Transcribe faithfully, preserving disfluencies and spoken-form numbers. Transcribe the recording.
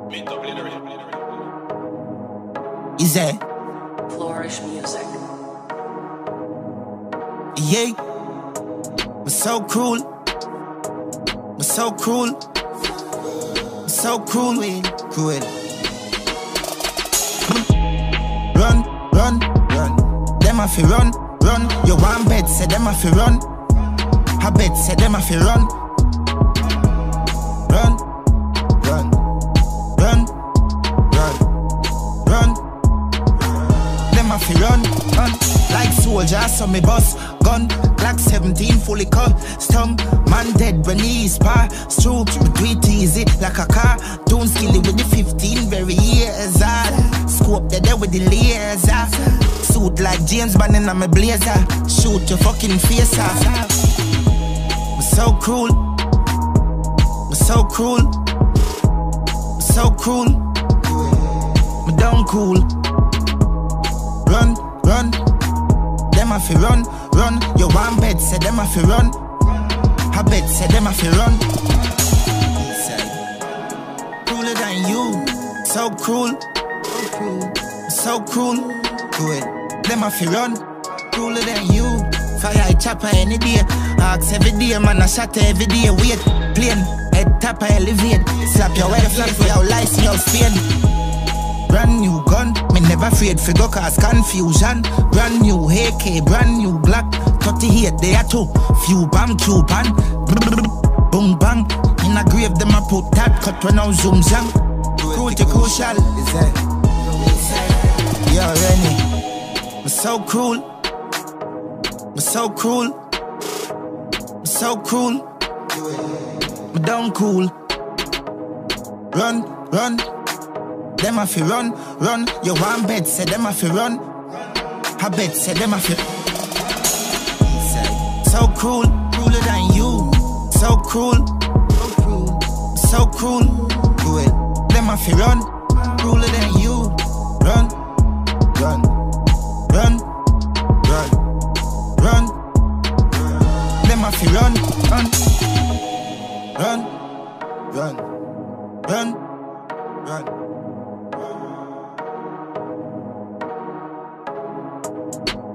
Is that Flourish Music? Yeah, we're so cruel. We're so cruel. We're so cruel. Cruel. Run, run, run. Them a fi run, run. You want bet, say them a fi run. I bet, say them a fi run. Run, run, run, run, run. Them a fi run, run. Like soldiers, so me bust gun. Glock seventeen fully custom. Man dead when he's passed through. We do it easy like a car. Don't skilly with the fifteen very years old. Scope the there with the laser. Suit like James Bond in my blazer. Shoot your fucking face off. We're so cruel. We're so cruel. We're so cruel. Me down cool. Run, run. Them a fi run, run. You want bet, say them a fi run. I bet, say them a fi run. Crueler than you. So cruel. So cruel. Cruel. Them a fi run. Crueler than you. Fire chopper any day. Ask every day, man a shot every day. Wait, plane, head top I elevate. Slap your head flat for your license, your spin. Brand new gun, me never afraid fi go cause confusion. Brand new A K, brand new Glock. thirty-eight there too, few bam Cuban. Boom bang, in a grave them a put that. Cut when I zoom zang. Cruelty crucial. Yo Rennie, me so cruel. Me so cruel. Me so cruel. Me down cool. Run, run. Them a fi run, run. You want bet, say them a fi run. I bet, say them a fi. So cruel, crueler than you. So cruel, so cruel, so cruel. Cruel. Them a fi run, crueler than you. Run, run, run, run, run. Them a fi run, run, run, run, run, run.